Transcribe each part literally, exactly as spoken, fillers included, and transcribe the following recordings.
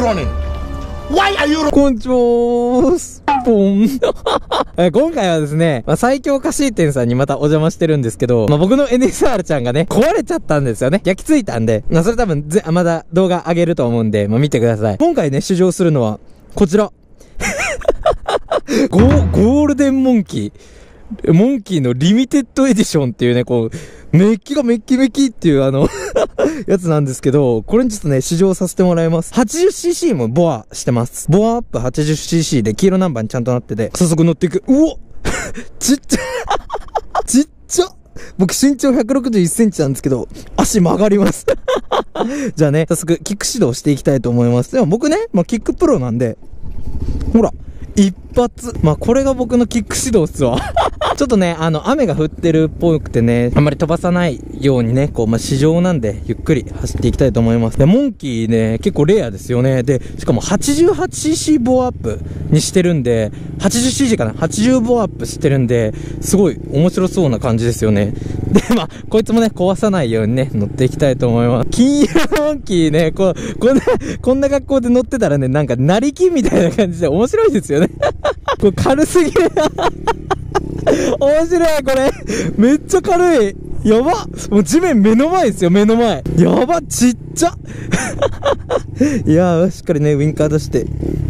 running? Why are you running? こんにちはーす。ポン。え今回はですね、まあ、最強菓子店さんにまたお邪魔してるんですけど、まあ、僕の エヌエスアール ちゃんがね、壊れちゃったんですよね。焼き付いたんで、まあ、それ多分ぜ、まだ動画上げると思うんで、まあ、見てください。今回ね、試乗するのは、こちら。ゴー、ゴールデンモンキー。モンキーのリミテッドエディションっていうね、こう、メッキがメッキメキっていうあの、やつなんですけど、これにちょっとね、試乗させてもらいます。はちじゅっシーシー もボアしてます。ボアアップ はちじゅっシーシー で黄色ナンバーにちゃんとなってて、早速乗っていく。うおちっちゃちっちゃ僕身長ひゃくろくじゅういちセンチなんですけど、足曲がります。じゃあね、早速キック指導していきたいと思います。でも僕ね、まあ、キックプロなんで、ほら、一発。まあ、これが僕のキック指導っすわ。ちょっとね、あの、雨が降ってるっぽくてね、あんまり飛ばさないようにね、こう、まあ、市場なんで、ゆっくり走っていきたいと思います。で、モンキーね、結構レアですよね。で、しかも はちじゅうはちシーシー ボアアップにしてるんで、はちじゅっシーシー かな ?はちじゅう ボアアップしてるんで、すごい面白そうな感じですよね。で、まあ、こいつもね、壊さないようにね、乗っていきたいと思います。金色のモンキーね、こう、こんな、こんな格好で乗ってたらね、なんか、成金みたいな感じで面白いですよね。これ軽すぎる。面白い、これ。めっちゃ軽い。やば。もう地面目の前ですよ、目の前。やば、ちっちゃ。いやー、しっかりね、ウインカー出して。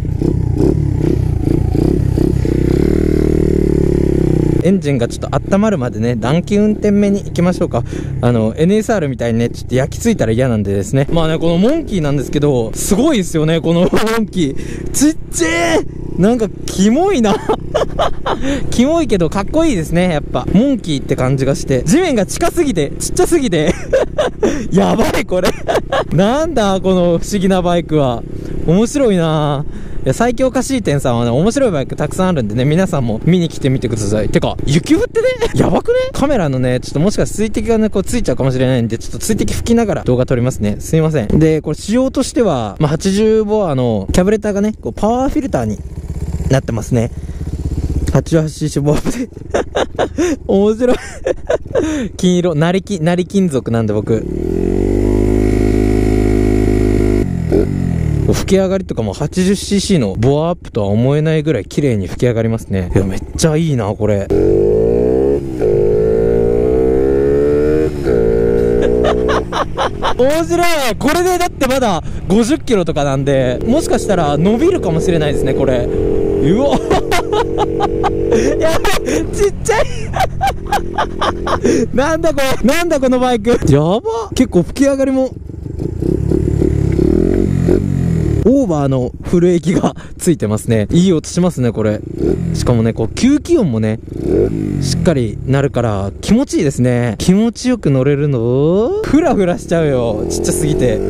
エンジンがちょっと温まるまでね、暖気運転目に行きましょうか。あの、エヌエスアール みたいにね、ちょっと焼き付いたら嫌なんでですね。まあね、このモンキーなんですけど、すごいですよね、このモンキー。ちっちゃいなんか、キモいな。キモいけど、かっこいいですね、やっぱ。モンキーって感じがして。地面が近すぎて、ちっちゃすぎて。やばい、これ。なんだ、この不思議なバイクは。面白いないや、最強菓子店さんはね、面白いバイクたくさんあるんでね、皆さんも見に来てみてください。てか、雪降ってね、やばくねカメラのね、ちょっともしかして水滴がね、こうついちゃうかもしれないんで、ちょっと水滴吹きながら動画撮りますね。すいません。で、これ仕様としては、まあ、はちじゅうボアのキャブレターがね、こうパワーフィルターになってますね。はちじゅうはちシーシー ボアで。面白い。金色、成金、成金属なんで僕。吹き上がりとかも はちじゅっシーシー のボアアップとは思えないぐらい綺麗に吹き上がりますね。いや、めっちゃいいな、これ。面白い。これでだってまだごじゅっキロとかなんで、もしかしたら伸びるかもしれないですね、これ。うおやばい、ちっちゃいなんだこれ、なんだこのバイク。やば。結構吹き上がりもオーバーのフル液がついてますね。いい音しますね、これ。しかもね、こう、吸気音もね、しっかりなるから、気持ちいいですね。気持ちよく乗れるのフラフラしちゃうよ。ちっちゃすぎて。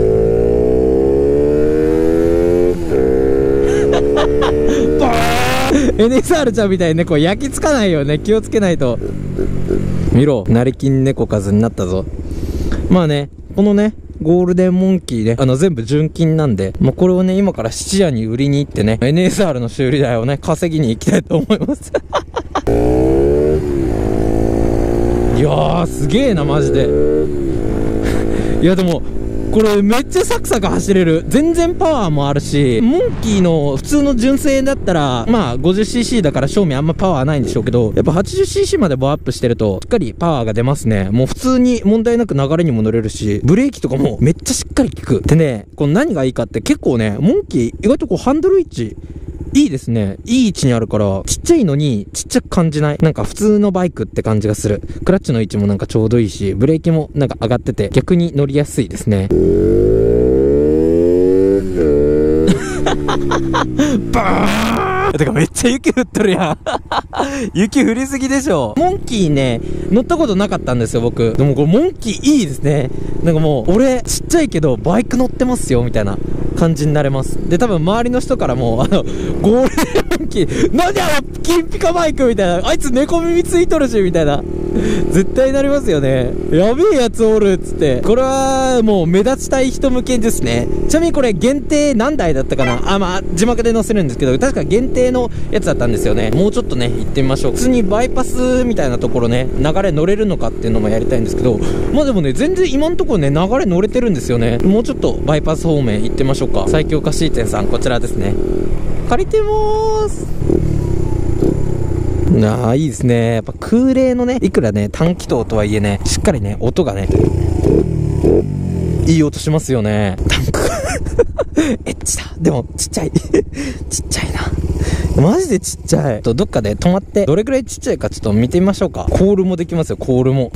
エヌエスアール ちゃんみたいにね、こう、焼き付かないよね。気をつけないと。見ろ、成金猫数になったぞ。まあね、このね、ゴールデンモンキーね、あの全部純金なんで、まあ、これをね、今から質屋に売りに行ってね、エヌエスアール の修理代をね、稼ぎに行きたいと思います。いやー、すげーな、マジで。いや、でも、これめっちゃサクサク走れる。全然パワーもあるし、モンキーの普通の純正だったら、まあ ごじゅっシーシー だから正面あんまパワーないんでしょうけど、やっぱ はちじゅっシーシー までボアアップしてると、しっかりパワーが出ますね。もう普通に問題なく流れにも乗れるし、ブレーキとかもめっちゃしっかり効く。でね、この何がいいかって結構ね、モンキー意外とこうハンドル位置、いいですね。いい位置にあるから、ちっちゃいのにちっちゃく感じない。なんか普通のバイクって感じがする。クラッチの位置もなんかちょうどいいし、ブレーキもなんか上がってて、逆に乗りやすいですね。バーンてかめっちゃ雪降ってるやん。雪降りすぎでしょ。モンキーね、乗ったことなかったんですよ、僕。でもこれモンキーいいですね。なんかもう、俺、ちっちゃいけど、バイク乗ってますよ、みたいな感じになれます。で、多分周りの人からも、あの、ゴールデンモン気。なんであの、金ピカバイクみたいな。あいつ猫耳ついとるし、みたいな。絶対なりますよね。やべえやつおる、つって。これは、もう目立ちたい人向けですね。ちなみにこれ限定何台だったかなあ、まあ、字幕で載せるんですけど、確か限定のやつだったんですよね。もうちょっとね、行ってみましょう。普通にバイパスみたいなところね、流れ乗れるのかっていうのもやりたいんですけど、まあでもね、全然今んところね、流れ乗れてるんですよね。もうちょっとバイパス方面行ってみましょうか。最強菓子店さん、こちらですね。借りてまーす。ああ、いいですね。やっぱ空冷のね、いくらね、短気筒とはいえね、しっかりね、音がね、いい音しますよね。タンク。エッチだ。でも、ちっちゃい。ちっちゃいな。マジでちっちゃい。と、どっかで止まって、どれくらいちっちゃいかちょっと見てみましょうか。コールもできますよ、コールも。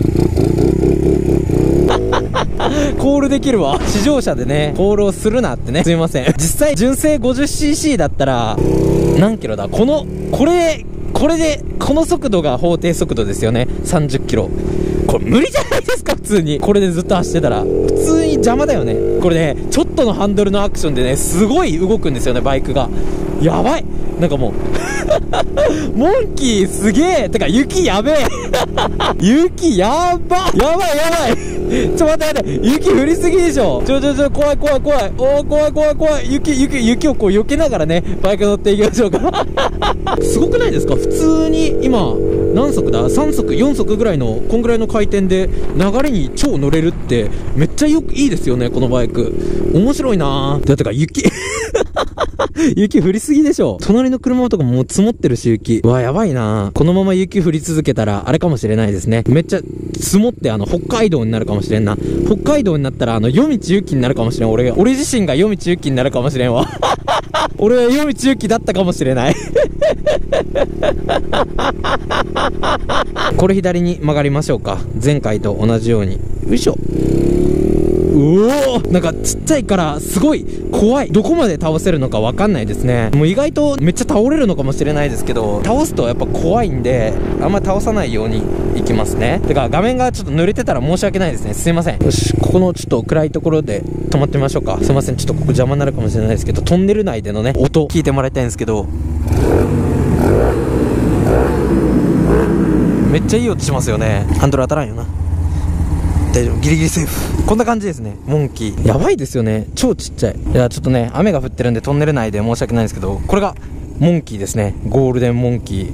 コールできるわ。試乗車でね、コールをするなってね。すいません。実際、純正 ごじゅっシーシー だったら、何キロだこの、これ、これで、この速度が法定速度ですよね。さんじゅっキロ。これ無理じゃないですか、普通に。これでずっと走ってたら。普通に邪魔だよね。これね、ちょっとのハンドルのアクションでね、すごい動くんですよね、バイクが。やばい。なんかもう、モンキーすげえ。てか、雪やべえ。雪やば。やばいやばい。ちょ、待って待って。雪降りすぎでしょ。ちょちょちょ、怖い怖い怖い。おー、怖い怖い怖い。雪、雪、雪をこう避けながらね、バイク乗っていきましょうか。すごくないですか？普通に、今、何速だ ?さん 速、よん速ぐらいの、こんぐらいの回転で、流れに超乗れるって、めっちゃよく、いいですよね、このバイク。面白いなぁ。だってか、雪。雪降りすぎでしょ。隣の車とかもう積もってるし、雪。うわ、やばいな。このまま雪降り続けたら、あれかもしれないですね。めっちゃ積もって、あの、北海道になるかもしれんな。北海道になったら、あの、夜道雪になるかもしれん。俺が、俺自身が夜道雪になるかもしれんわ。俺は夜道雪だったかもしれない。これ左に曲がりましょうか。前回と同じように。よいしょ。うおー、なんかちっちゃいからすごい怖い。どこまで倒せるのかわかんないですね。もう意外とめっちゃ倒れるのかもしれないですけど、倒すとやっぱ怖いんで、あんまり倒さないようにいきますね。てか画面がちょっと濡れてたら申し訳ないですね。すいません。よし、ここのちょっと暗いところで止まってみましょうか。すいません、ちょっとここ邪魔になるかもしれないですけど、トンネル内でのね、音聞いてもらいたいんですけど、めっちゃいい音しますよね。ハンドル当たらんよな。大丈夫、ギリギリセーフ。こんな感じですね、モンキー。やばいですよね、超ちっちゃい。いや、ちょっとね、雨が降ってるんでトンネル内で申し訳ないんですけど、これがモンキーですね。ゴールデンモンキ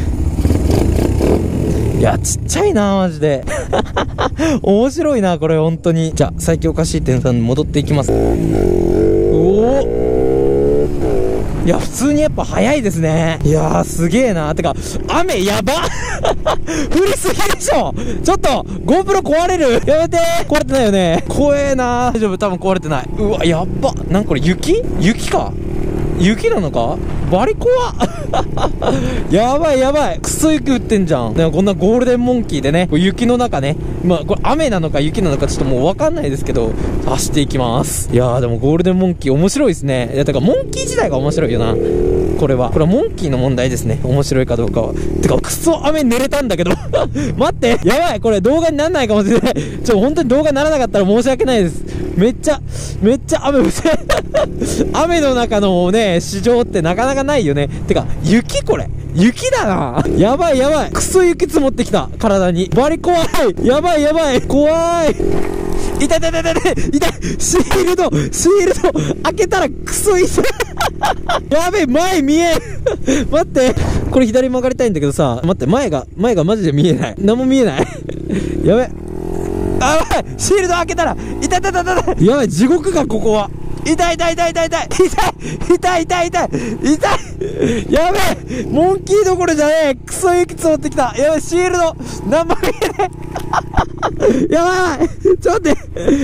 ー。いや、ちっちゃいなマジで。面白いなこれ本当に。じゃあ最強おかしい店さんに戻っていきます。おお、いや、普通にやっぱ早いですね。いやー、すげえな。てか、雨やば降りすぎでしょ。ちょっと、GoPro 壊れる。やめてー。壊れてないよね。怖えな。大丈夫、多分壊れてない。うわ、やっば。なんかこれ雪雪か雪なのかバリ怖やばいやばい。クソ雪降ってんじゃん。でもこんなゴールデンモンキーでね、雪の中ね、まあこれ雨なのか雪なのかちょっともうわかんないですけど、走っていきます。いやーでもゴールデンモンキー面白いですね。いや、だからモンキー自体が面白いよな。これは。これはモンキーの問題ですね。面白いかどうかは。てか、クソ雨濡れたんだけど。待って。やばい。これ動画にならないかもしれない。ちょ、本当に動画にならなかったら申し訳ないです。めっちゃ、めっちゃ雨降って雨の中のね、市場ってなかなかないよね。てか、雪これ。雪だな。やばいやばい。クソ雪積もってきた。体に。バリ怖い。やばいやばい。怖い。痛い痛い痛い痛い痛い痛い。シールドシールド開けたらクソ痛い。やべえ、前見えん。待って、これ左曲がりたいんだけどさ、待って、前が前がマジで見えない。何も見えない。やべ、あ、やばい、シールド開けたら痛い痛い痛い痛い。やばい、地獄がここは。痛い痛い痛い痛い痛い痛い痛い痛い痛い痛い。やべえ、モンキーどころじゃねえ。クソ雪積もってきた。やばい、シールド何も見えねえ。やばい、ちょっと待って、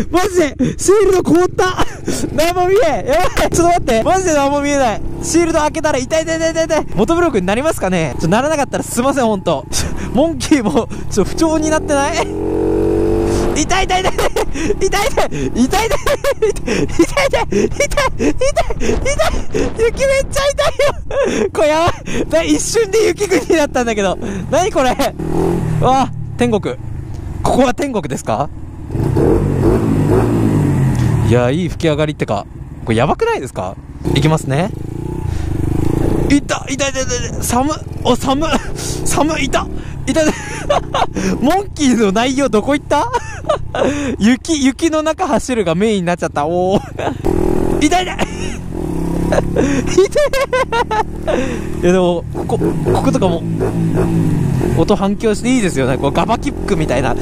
マジでシールド凍った。何も見えん。やばい、ちょっと待って、マジで何も見えない。シールド開けたら痛い痛い痛い痛い痛い。元ブロックになりますかね。ちょっとならなかったらすいません、ほんと。モンキーもちょっと不調になってない？痛い痛い痛い痛い痛い痛い痛い痛い痛い痛い痛い痛い痛い痛い。雪めっちゃ痛いよ。これやばい。一瞬で雪国になったんだけど。何これ。わあ、天国。ここは天国ですか？いや、いい吹き上がりってか、これやばくないですか？いきますね。 いたいたいたいた、寒っ、お、寒っ、寒っ、いたいたモンキーの内容どこ行った雪、雪の中走るがメインになっちゃった。おー。いたいたいたいやでも、ここ、こことかも、音反響していいですよね。こうガバキックみたいな。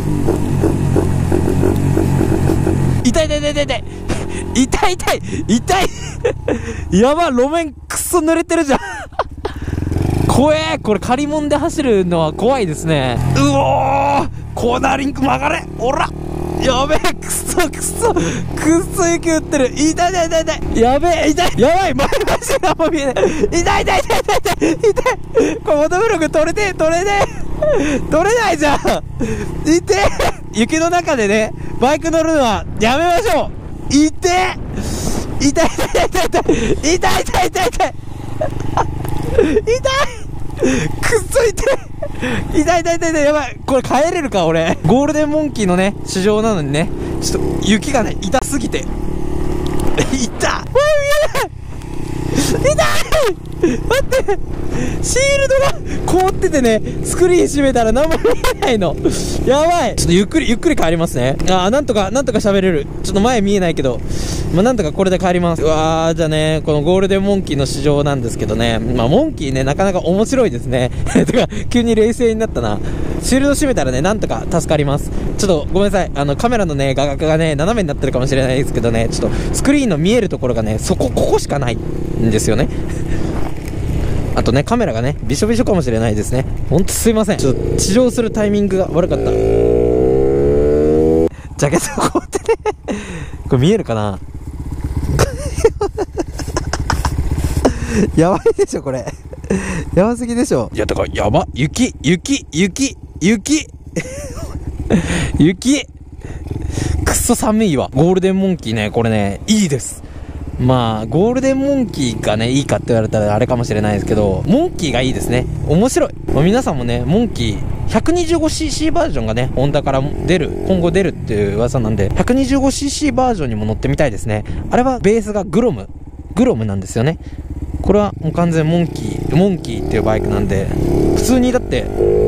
痛い痛い痛い痛い痛い痛い痛い痛いやばい、路面くっそ濡れてるじゃん怖え。これ借り物で走るのは怖いですね。うおー、コーナーリンク曲がれ、おら、やべえ、くそくそくっそ雪降ってる。痛い痛い痛い痛い、やべえ、痛い、やばい、前マジで何も見えない。痛い痛い痛い痛い痛い痛い、これモトブログ取れて取れねえ取れないじゃん。痛い、雪の中でねバイク乗るのはやめましょう。痛い痛い痛い痛い痛い痛い痛い痛い痛い痛い痛いくっそ痛い痛い痛い痛い痛い、やばい、これ帰れるか俺。ゴールデンモンキーのね市場なのにね、ちょっと雪がね痛すぎて痛っ、もう見えない痛い、待って、シールドが凍っててね、スクリーン閉めたら何も見えないの。やばい。ちょっとゆっくりゆっくり帰りますね。あー、なんとかなんとか喋れる。ちょっと前見えないけど、まあ、なんとかこれで帰ります。うわー、じゃあね、このゴールデンモンキーの市場なんですけどね、まあモンキーねなかなか面白いですねてか急に冷静になったな。シールド閉めたらねなんとか助かります。ちょっとごめんなさい、あのカメラのね画角がね斜めになってるかもしれないですけどね、ちょっとスクリーンの見えるところがねそこここしかないんですよねあとねカメラがねびしょびしょかもしれないですね。ほんとすいません、ちょっと地上するタイミングが悪かった。ジャケットこうやってねこれ見えるかなやばいでしょこれやばすぎでしょ。いやだからやば、雪雪雪雪雪くっそ寒いわ。ゴールデンモンキーねこれねいいです。まあゴールデンモンキーがねいいかって言われたらあれかもしれないですけど、モンキーがいいですね。面白い。まあ、皆さんもねモンキー ひゃくにじゅうごシーシー バージョンがねホンダから出る、今後出るっていう噂なんで ひゃくにじゅうごシーシー バージョンにも乗ってみたいですね。あれはベースがグロムグロムなんですよね。これはもう完全モンキーモンキーっていうバイクなんで、普通にだって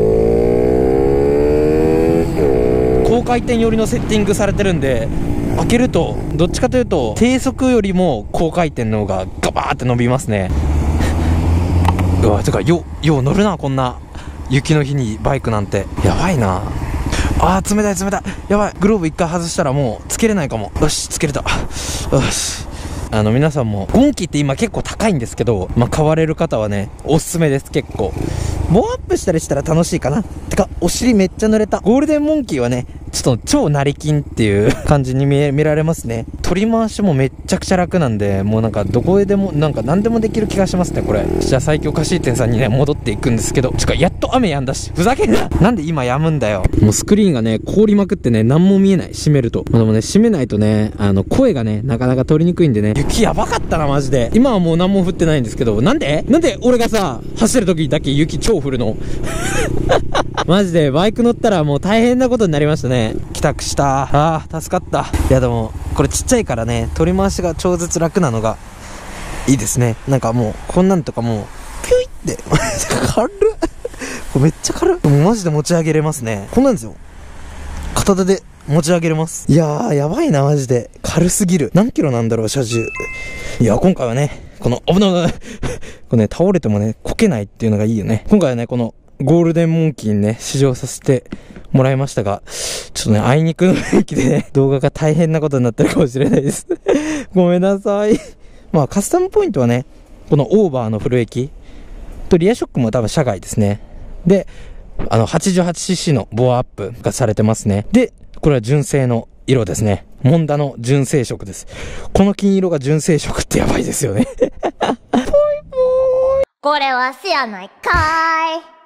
高回転寄りのセッティングされてるんで、開けるとどっちかというと低速よりも高回転の方がガバーって伸びますねうわ、てかよよう乗るな、こんな雪の日にバイクなんて。やばいなあー、冷たい冷たい、やばい、グローブ一回外したらもうつけれないかも。よし、つけれた。よし、あの皆さんもモンキーって今結構高いんですけど、まあ、買われる方はねおすすめです。結構ボアアップしたりしたら楽しいかな。てかお尻めっちゃ濡れた。ゴールデンモンキーはねちょっと超成金っていう感じに見え見られますね。取り回しもめっちゃくちゃ楽なんで、もうなんかどこへでもなんか何でもできる気がしますねこれ。じゃあ最強貸し店さんにね戻っていくんですけど、ちかやっと雨止んだし、ふざけんななんで今止むんだよ。もうスクリーンがね凍りまくってね何も見えない。閉めると、まあ、でもね閉めないとねあの声がねなかなか取りにくいんでね。雪やばかったなマジで。今はもう何も降ってないんですけど、なんでなんで俺がさ走る時だけ雪超降るのマジでバイク乗ったらもう大変なことになりましたね。帰宅した。あー助かった。いやでもこれちっちゃいからね取り回しが超絶楽なのがいいですね。なんかもうこんなんとかもうピュイって軽っこれめっちゃ軽っ。もうマジで持ち上げれますね。こんなんですよ、片手で持ち上げれます。いやーやばいなマジで、軽すぎる。何キロなんだろう車重。いや今回はねこの危ない危ないこれね倒れてもねこけないっていうのがいいよね。今回はねこのゴールデンモンキーにね試乗させてもらいましたが、ちょっとねあいにくの駅でね動画が大変なことになってるかもしれないですごめんなさい。まあカスタムポイントはねこのオーバーのフル液とリアショックも多分車外ですね。であの はちじゅうはちシーシー のボアアップがされてますね。でこれは純正の色ですね。モンダの純正色です。この金色が純正色ってやばいですよねぽいぽーい。 これはせやないかーい。